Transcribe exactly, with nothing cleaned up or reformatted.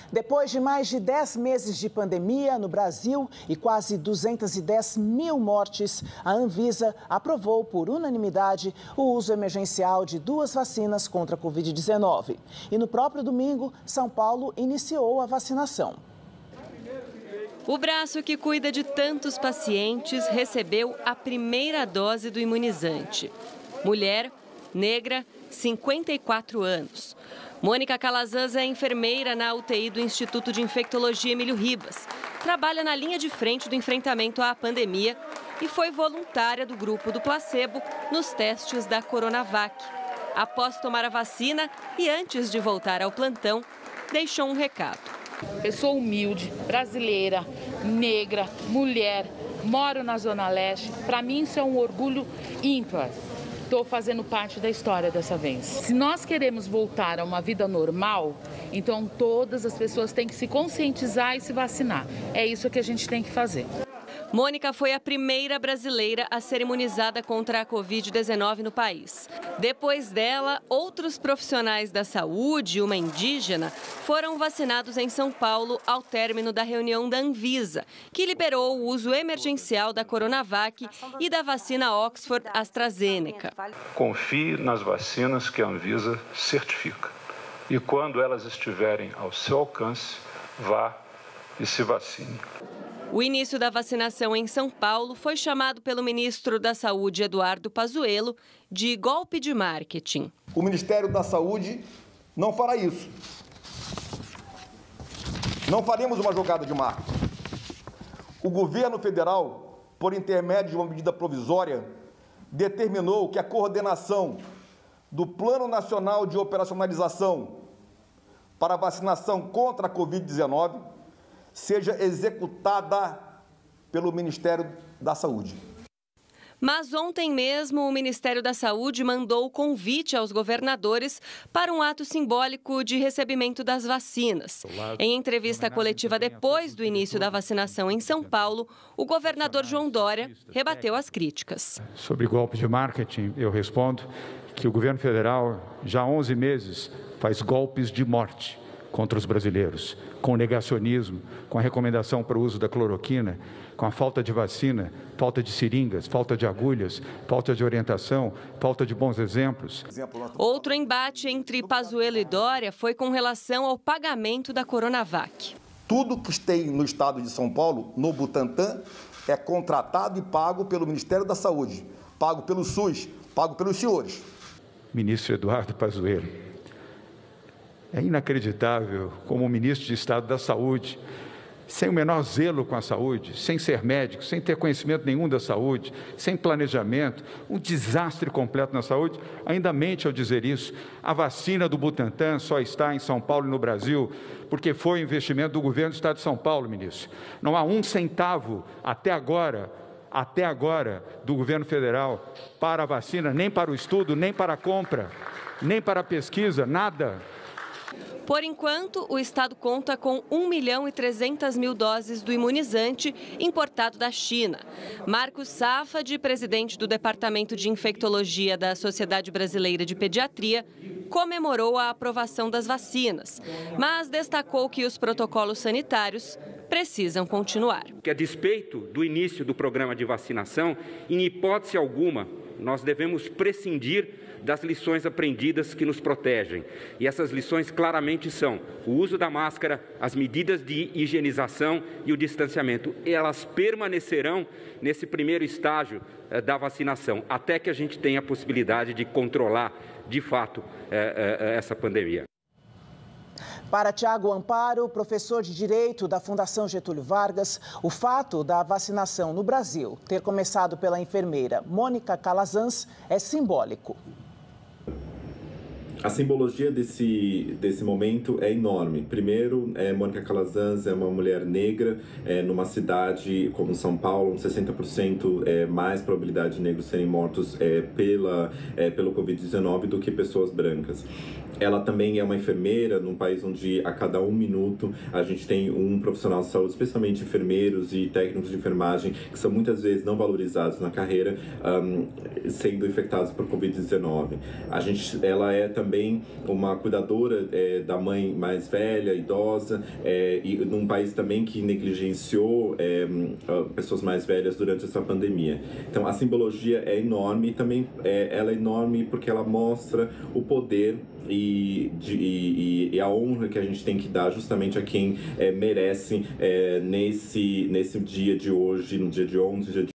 Depois de mais de dez meses de pandemia no Brasil e quase duzentas e dez mil mortes, a Anvisa aprovou por unanimidade o uso emergencial de duas vacinas contra a covid dezenove. E no próprio domingo, São Paulo iniciou a vacinação. O braço que cuida de tantos pacientes recebeu a primeira dose do imunizante. Mulher, negra, cinquenta e quatro anos. Mônica Calazans é enfermeira na U T I do Instituto de Infectologia Emílio Ribas. Trabalha na linha de frente do enfrentamento à pandemia e foi voluntária do grupo do placebo nos testes da Coronavac. Após tomar a vacina e antes de voltar ao plantão, deixou um recado. Eu sou humilde, brasileira, negra, mulher, moro na Zona Leste. Para mim isso é um orgulho ímpar. Estou fazendo parte da história dessa vez. Se nós queremos voltar a uma vida normal, então todas as pessoas têm que se conscientizar e se vacinar. É isso que a gente tem que fazer. Mônica foi a primeira brasileira a ser imunizada contra a covid dezenove no país. Depois dela, outros profissionais da saúde e uma indígena foram vacinados em São Paulo ao término da reunião da Anvisa, que liberou o uso emergencial da Coronavac e da vacina Oxford AstraZeneca. Confie nas vacinas que a Anvisa certifica. E quando elas estiverem ao seu alcance, vá e se vacine. O início da vacinação em São Paulo foi chamado pelo ministro da Saúde, Eduardo Pazuello, de golpe de marketing. O Ministério da Saúde não fará isso. Não faremos uma jogada de marketing. O governo federal, por intermédio de uma medida provisória, determinou que a coordenação do Plano Nacional de Operacionalização para a Vacinação contra a covid dezenove seja executada pelo Ministério da Saúde. Mas ontem mesmo o Ministério da Saúde mandou o convite aos governadores para um ato simbólico de recebimento das vacinas. Em entrevista coletiva depois do início da vacinação em São Paulo, o governador João Dória rebateu as críticas. Sobre golpe de marketing, eu respondo que o governo federal já há onze meses faz golpes de morte contra os brasileiros, com o negacionismo, com a recomendação para o uso da cloroquina, com a falta de vacina, falta de seringas, falta de agulhas, falta de orientação, falta de bons exemplos. Outro embate entre Pazuello e Dória foi com relação ao pagamento da Coronavac. Tudo que tem no estado de São Paulo, no Butantan, é contratado e pago pelo Ministério da Saúde, pago pelo SUS, pago pelos senhores. Ministro Eduardo Pazuello, é inacreditável como o ministro de Estado da Saúde, sem o menor zelo com a saúde, sem ser médico, sem ter conhecimento nenhum da saúde, sem planejamento, um desastre completo na saúde, ainda mente ao dizer isso. A vacina do Butantan só está em São Paulo e no Brasil porque foi investimento do governo do Estado de São Paulo, ministro. Não há um centavo até agora, até agora, do governo federal para a vacina, nem para o estudo, nem para a compra, nem para a pesquisa, nada. Por enquanto, o estado conta com um milhão e trezentas mil doses do imunizante importado da China. Marcos Safadi, presidente do Departamento de Infectologia da Sociedade Brasileira de Pediatria, comemorou a aprovação das vacinas, mas destacou que os protocolos sanitários precisam continuar. Que a despeito do início do programa de vacinação, em hipótese alguma, nós devemos prescindir das lições aprendidas que nos protegem. E essas lições claramente são o uso da máscara, as medidas de higienização e o distanciamento. Elas permanecerão nesse primeiro estágio eh, da vacinação, até que a gente tenha a possibilidade de controlar, de fato, eh, eh, essa pandemia. Para Tiago Amparo, professor de Direito da Fundação Getúlio Vargas, o fato da vacinação no Brasil ter começado pela enfermeira Mônica Calazans é simbólico. A simbologia desse, desse momento é enorme. Primeiro, é, Mônica Calazans é uma mulher negra é, numa cidade como São Paulo, sessenta por cento é, mais probabilidade de negros serem mortos é, pela, é, pelo covid dezenove do que pessoas brancas. Ela também é uma enfermeira num país onde a cada um minuto a gente tem um profissional de saúde, especialmente enfermeiros e técnicos de enfermagem, que são muitas vezes não valorizados na carreira, um, sendo infectados por covid dezenove. A gente, ela é também também uma cuidadora é, da mãe mais velha, idosa, é, e num país também que negligenciou é, pessoas mais velhas durante essa pandemia. Então a simbologia é enorme e também é, ela é enorme porque ela mostra o poder e, de, e, e a honra que a gente tem que dar justamente a quem é, merece é, nesse, nesse dia de hoje, no dia de ontem, dia de